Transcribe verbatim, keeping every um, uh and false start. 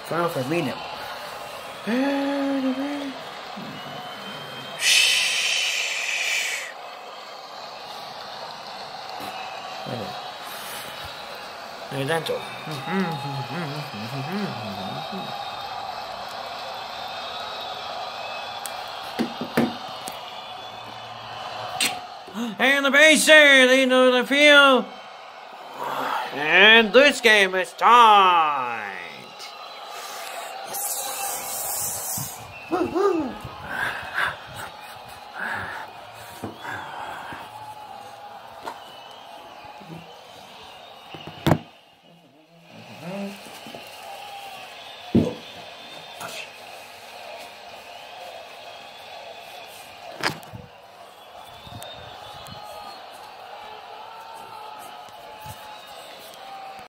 Final Firmino. Dental. And the bases into the field. And this game is tied. Yes.